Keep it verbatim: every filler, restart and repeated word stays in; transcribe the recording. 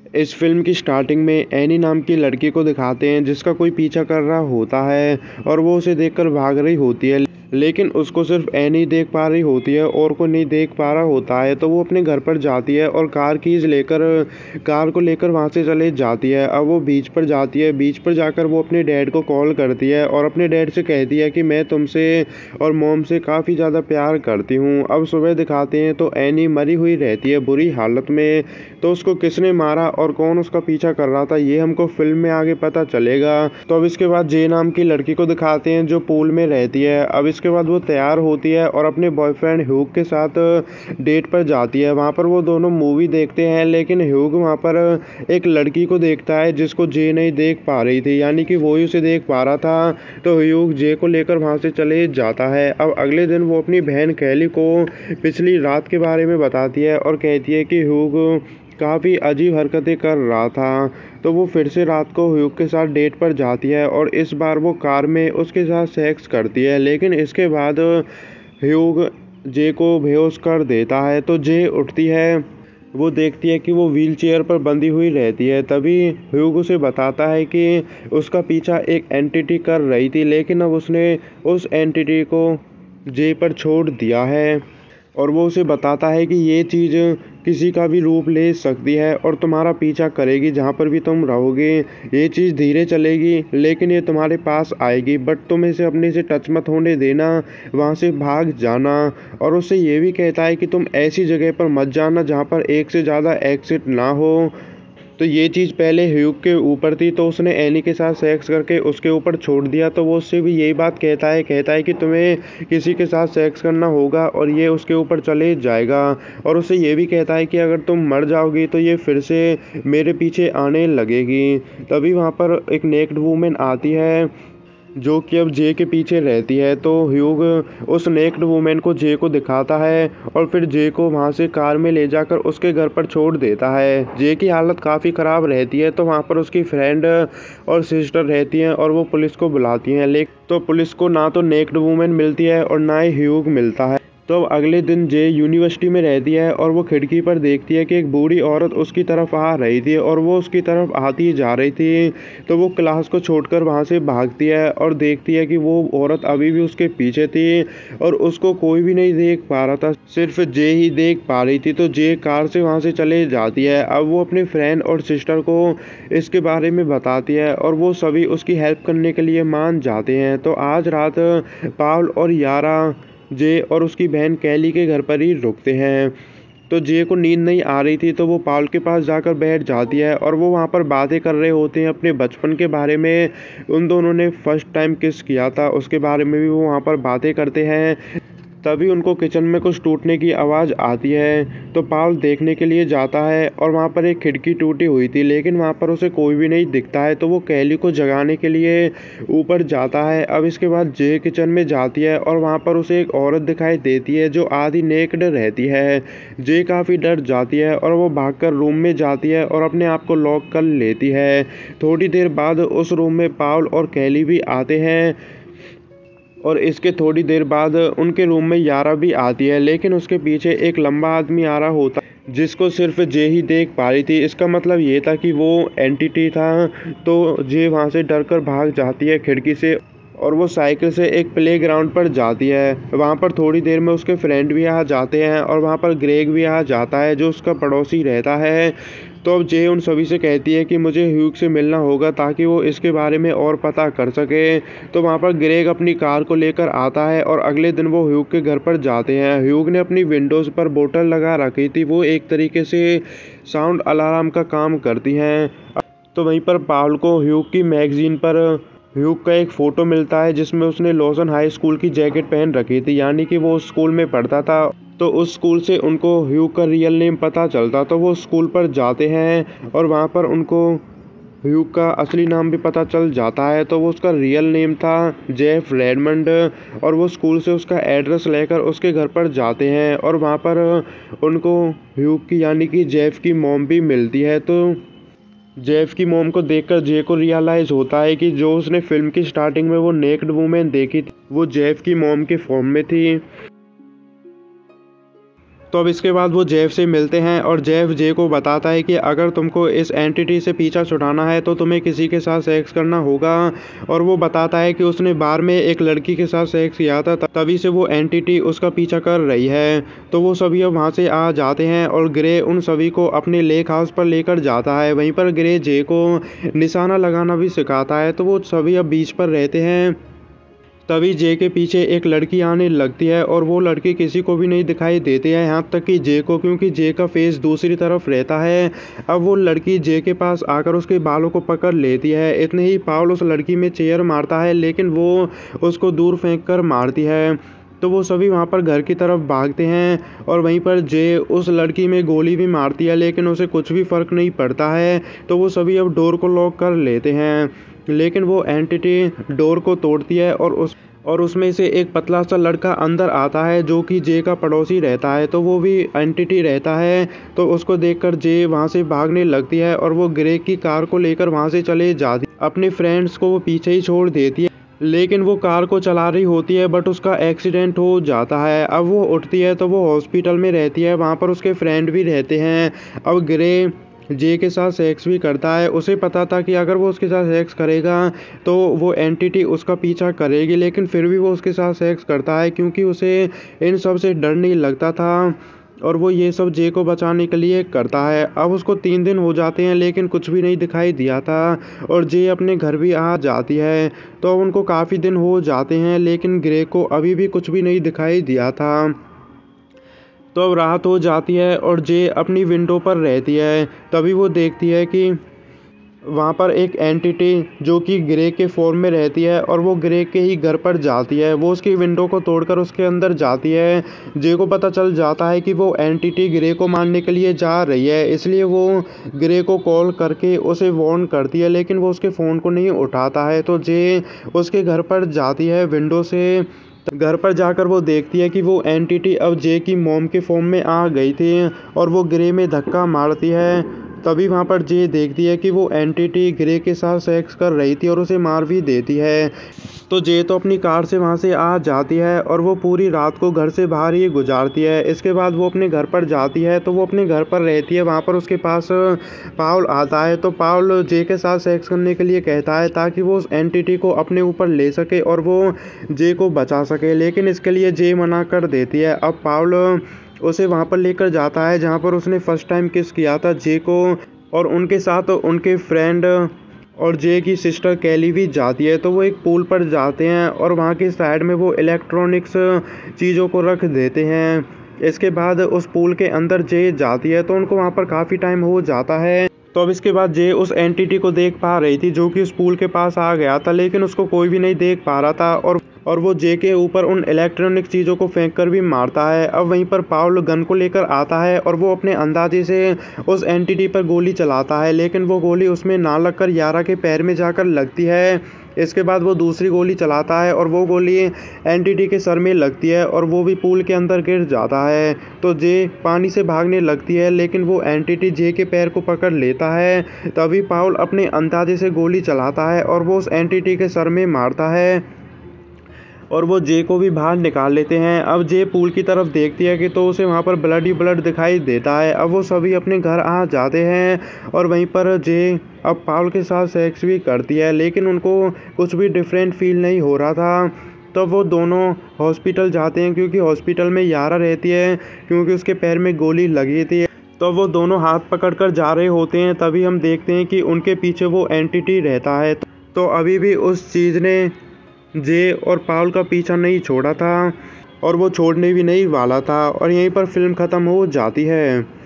इस फिल्म की स्टार्टिंग में एनी नाम की लड़की को दिखाते हैं जिसका कोई पीछा कर रहा होता है और वो उसे देखकर भाग रही होती है, लेकिन उसको सिर्फ एनी देख पा रही होती है और कोई नहीं देख पा रहा होता है। तो वो अपने घर पर जाती है और कार कीज लेकर कार को लेकर वहाँ से चले जाती है। अब वो बीच पर जाती है, बीच पर जाकर वो अपने डैड को कॉल करती है और अपने डैड से कहती है कि मैं तुमसे और मॉम से काफ़ी ज़्यादा प्यार करती हूँ। अब सुबह दिखाते हैं तो एनी मरी हुई रहती है बुरी हालत में। तो उसको किसने मारा और कौन उसका पीछा कर रहा था ये हमको फिल्म में आगे पता चलेगा। तो अब इसके बाद जे नाम की लड़की को दिखाते हैं जो पूल में रहती है। अब इसके बाद वो तैयार होती है और अपने बॉयफ्रेंड ह्यूग के साथ डेट पर जाती है। वहाँ पर वो दोनों मूवी देखते हैं, लेकिन ह्यूग वहाँ पर एक लड़की को देखता है जिसको जे नहीं देख पा रही थी, यानी कि वो ही उसे देख पा रहा था। तो ह्यूग जे को लेकर वहाँ से चले जाता है। अब अगले दिन वो अपनी बहन कैली को पिछली रात के बारे में बताती है और कहती है कि ह्यूग काफ़ी अजीब हरकतें कर रहा था। तो वो फिर से रात को ह्यूग के साथ डेट पर जाती है और इस बार वो कार में उसके साथ सेक्स करती है, लेकिन इसके बाद ह्यूग जे को बेहोश कर देता है। तो जे उठती है, वो देखती है कि वो व्हील चेयर पर बंधी हुई रहती है। तभी ह्यूग उसे बताता है कि उसका पीछा एक एंटिटी कर रही थी, लेकिन अब उसने उस एंटिटी को जे पर छोड़ दिया है और वो उसे बताता है कि ये चीज़ किसी का भी रूप ले सकती है और तुम्हारा पीछा करेगी जहाँ पर भी तुम रहोगे। ये चीज़ धीरे चलेगी लेकिन ये तुम्हारे पास आएगी, बट तुम इसे अपने से टच मत होने देना, वहाँ से भाग जाना। और उससे ये भी कहता है कि तुम ऐसी जगह पर मत जाना जहाँ पर एक से ज़्यादा एग्जिट ना हो। तो ये चीज़ पहले ह्यूग के ऊपर थी, तो उसने एनी के साथ सेक्स करके उसके ऊपर छोड़ दिया। तो वो उससे भी यही बात कहता है कहता है कि तुम्हें किसी के साथ सेक्स करना होगा और ये उसके ऊपर चले जाएगा। और उसे ये भी कहता है कि अगर तुम मर जाओगी तो ये फिर से मेरे पीछे आने लगेगी। तभी वहाँ पर एक नेक्ड वूमेन आती है जो कि अब जे के पीछे रहती है। तो ह्यूग उस नेक्ड वुमेन को जे को दिखाता है और फिर जे को वहाँ से कार में ले जाकर उसके घर पर छोड़ देता है। जे की हालत काफ़ी ख़राब रहती है, तो वहाँ पर उसकी फ्रेंड और सिस्टर रहती हैं और वो पुलिस को बुलाती हैं। लेकिन तो पुलिस को ना तो नेक्ड वुमेन मिलती है और ना ही ह्यूग मिलता है। तो अब अगले दिन जे यूनिवर्सिटी में रहती है और वो खिड़की पर देखती है कि एक बूढ़ी औरत उसकी तरफ आ रही थी और वो उसकी तरफ आती जा रही थी। तो वो क्लास को छोड़कर वहाँ से भागती है और देखती है कि वो औरत अभी भी उसके पीछे थी और उसको कोई भी नहीं देख पा रहा था, सिर्फ जे ही देख पा रही थी। तो जे कार से वहाँ से चले जाती है। अब वो अपने फ्रेंड और सिस्टर को इसके बारे में बताती है और वो सभी उसकी हेल्प करने के लिए मान जाते हैं। तो आज रात पाउल और यारा जे और उसकी बहन कैली के घर पर ही रुकते हैं। तो जे को नींद नहीं आ रही थी, तो वो पाउल के पास जाकर बैठ जाती है और वो वहाँ पर बातें कर रहे होते हैं अपने बचपन के बारे में। उन दोनों ने फर्स्ट टाइम किस किया था उसके बारे में भी वो वहाँ पर बातें करते हैं। तभी उनको किचन में कुछ टूटने की आवाज़ आती है। तो पाउल देखने के लिए जाता है और वहाँ पर एक खिड़की टूटी हुई थी, लेकिन वहाँ पर उसे कोई भी नहीं दिखता है। तो वो कैली को जगाने के लिए ऊपर जाता है। अब इसके बाद जे किचन में जाती है और वहाँ पर उसे एक औरत दिखाई देती है जो आधी नेक्ड रहती है। जे काफ़ी डर जाती है और वो भागकर रूम में जाती है और अपने आप को लॉक कर लेती है। थोड़ी देर बाद उस रूम में पाउल और कैली भी आते हैं और इसके थोड़ी देर बाद उनके रूम में यारा भी आती है, लेकिन उसके पीछे एक लंबा आदमी आ रहा होता है जिसको सिर्फ जे ही देख पा रही थी। इसका मतलब ये था कि वो एंटिटी था। तो जे वहाँ से डरकर भाग जाती है खिड़की से और वो साइकिल से एक प्ले ग्राउंड पर जाती है। वहाँ पर थोड़ी देर में उसके फ्रेंड भी आ जाते हैं और वहाँ पर ग्रेग भी आ जाता है जो उसका पड़ोसी रहता है। तो अब जे उन सभी से कहती है कि मुझे ह्यूग से मिलना होगा ताकि वो इसके बारे में और पता कर सके। तो वहाँ पर ग्रेग अपनी कार को लेकर आता है और अगले दिन वो ह्यूग के घर पर जाते हैं। ह्यूग ने अपनी विंडोज़ पर बोतल लगा रखी थी, वो एक तरीके से साउंड अलार्म का काम करती हैं। तो वहीं पर पाउल को ह्यूग की मैगजीन पर ह्यूग का एक फ़ोटो मिलता है जिसमें उसने लॉसन हाई स्कूल की जैकेट पहन रखी थी, यानी कि वो उस स्कूल में पढ़ता था। तो उस स्कूल से उनको ह्यूग का रियल नेम पता चलता। तो वो स्कूल पर जाते हैं और वहाँ पर उनको ह्यूग का असली नाम भी पता चल जाता है। तो वो उसका रियल नेम था जेफ रेडमंड और वो स्कूल से उसका एड्रेस लेकर उसके घर पर जाते हैं और वहाँ पर उनको ह्यूग की यानी कि जेफ की मॉम भी मिलती है। तो जेफ की मॉम को देखकर जे को रियलाइज़ होता है कि जो उसने फिल्म की स्टार्टिंग में वो नेक्ड वुमेन देखी थी वो जेफ की मॉम के फॉर्म में थी। तो अब इसके बाद वो जेफ से मिलते हैं और जेफ जे को बताता है कि अगर तुमको इस एंटिटी से पीछा छुड़ाना है तो तुम्हें किसी के साथ सेक्स करना होगा। और वो बताता है कि उसने बार में एक लड़की के साथ सेक्स किया था, तभी से वो एंटिटी उसका पीछा कर रही है। तो वो सभी अब वहाँ से आ जाते हैं और ग्रे उन सभी को अपने लेक हाउस पर लेकर जाता है। वहीं पर ग्रे जे को निशाना लगाना भी सिखाता है। तो वो सभी अब बीच पर रहते हैं। तभी जे के पीछे एक लड़की आने लगती है और वो लड़की किसी को भी नहीं दिखाई देती है, यहाँ तक कि जे को, क्योंकि जे का फेस दूसरी तरफ रहता है। अब वो लड़की जे के पास आकर उसके बालों को पकड़ लेती है। इतने ही पाउल उस लड़की में चेयर मारता है, लेकिन वो उसको दूर फेंक कर मारती है। तो वो सभी वहाँ पर घर की तरफ भागते हैं और वहीं पर जे उस लड़की में गोली भी मारती है, लेकिन उसे कुछ भी फर्क नहीं पड़ता है। तो वो सभी अब डोर को लॉक कर लेते हैं, लेकिन वो एंटिटी डोर को तोड़ती है और उस और उसमें से एक पतला सा लड़का अंदर आता है जो कि जे का पड़ोसी रहता है। तो वो भी एंटिटी रहता है। तो उसको देखकर जे वहाँ से भागने लगती है और वो ग्रे की कार को लेकर वहाँ से चले जाती है। अपने फ्रेंड्स को वो पीछे ही छोड़ देती है, लेकिन वो कार को चला रही होती है, बट उसका एक्सीडेंट हो जाता है। अब वो उठती है तो वो हॉस्पिटल में रहती है, वहाँ पर उसके फ्रेंड भी रहते हैं। अब ग्रे जे के साथ सेक्स भी करता है। उसे पता था कि अगर वो उसके साथ सेक्स करेगा तो वो एंटिटी उसका पीछा करेगी, लेकिन फिर भी वो उसके साथ सेक्स करता है क्योंकि उसे इन सब से डर नहीं लगता था और वो ये सब जे को बचाने के लिए करता है। अब उसको तीन दिन हो जाते हैं, लेकिन कुछ भी नहीं दिखाई दिया था और जे अपने घर भी आ जाती है। तो अब उनको काफ़ी दिन हो जाते हैं, लेकिन ग्रे को अभी भी कुछ भी नहीं दिखाई दिया था। तो अब रात हो जाती है और जे अपनी विंडो पर रहती है। तभी वो देखती है कि वहाँ पर एक एंटिटी जो कि ग्रे के फॉर्म में रहती है और वो ग्रे के ही घर पर जाती है। वो उसकी विंडो को तोड़कर उसके अंदर जाती है। जे को पता चल जाता है कि वो एंटिटी ग्रे को मारने के लिए जा रही है, इसलिए वो ग्रे को कॉल करके उसे वार्न करती है, लेकिन वो उसके फ़ोन को नहीं उठाता है। तो जे उसके घर पर जाती है विंडो से। घर पर जाकर वो देखती है कि वो एंटिटी अब जे की मॉम के फॉर्म में आ गई थी और वो ग्रे में धक्का मारती है। तभी वहाँ पर जे देखती है कि वो एंटिटी ग्रे के साथ सेक्स कर रही थी और उसे मार भी देती है। तो जे तो अपनी कार से वहाँ से आ जाती है और वो पूरी रात को घर से बाहर ही गुजारती है। इसके बाद वो अपने घर पर जाती है। तो वो अपने घर पर रहती है, वहाँ पर उसके पास पाउल आता है। तो पाउल जे के साथ सेक्स करने के लिए कहता है ताकि वो उस एंटिटी को अपने ऊपर ले सके और वो जे को बचा सके, लेकिन इसके लिए जे मना कर देती है। अब पाउल उसे वहाँ पर लेकर जाता है जहाँ पर उसने फर्स्ट टाइम किस किया था जे को, और उनके साथ उनके फ्रेंड और जे की सिस्टर कैली भी जाती है। तो वो एक पूल पर जाते हैं और वहाँ के साइड में वो इलेक्ट्रॉनिक्स चीज़ों को रख देते हैं। इसके बाद उस पूल के अंदर जे जाती है तो उनको वहाँ पर काफ़ी टाइम हो जाता है। तो अब इसके बाद जे उस एंटिटी को देख पा रही थी जो कि उस पूल के पास आ गया था, लेकिन उसको कोई भी नहीं देख पा रहा था और और वो जे के ऊपर उन इलेक्ट्रॉनिक चीज़ों को फेंक कर भी मारता है। अब वहीं पर पाउल गन को लेकर आता है और वो अपने अंदाजे से उस एंटिटी पर गोली चलाता है, लेकिन वो गोली उसमें ना लगकर यारा के पैर में जाकर लगती है। इसके बाद वो दूसरी गोली चलाता है और वो गोली एंटिटी के सर में लगती है और वो भी पूल के अंदर गिर जाता है। तो जे पानी से भागने लगती है, लेकिन वो एंटिटी जे के पैर को पकड़ लेता है। तभी पाउल अपने अंदाजे से गोली चलाता है और वो उस एंटिटी के सर में मारता है और वो जे को भी बाहर निकाल लेते हैं। अब जे पूल की तरफ देखती है कि तो उसे वहाँ पर ब्लड ही ब्लड दिखाई देता है। अब वो सभी अपने घर आ जाते हैं और वहीं पर जे अब पाउल के साथ सेक्स भी करती है, लेकिन उनको कुछ भी डिफरेंट फील नहीं हो रहा था। तो वो दोनों हॉस्पिटल जाते हैं क्योंकि हॉस्पिटल में यारा रहती है क्योंकि उसके पैर में गोली लगी थी। तो वो दोनों हाथ पकड़कर जा रहे होते हैं, तभी हम देखते हैं कि उनके पीछे वो एंटिटी रहता है। तो अभी भी उस चीज़ ने जे और पाउल का पीछा नहीं छोड़ा था और वो छोड़ने भी नहीं वाला था और यहीं पर फिल्म ख़त्म हो जाती है।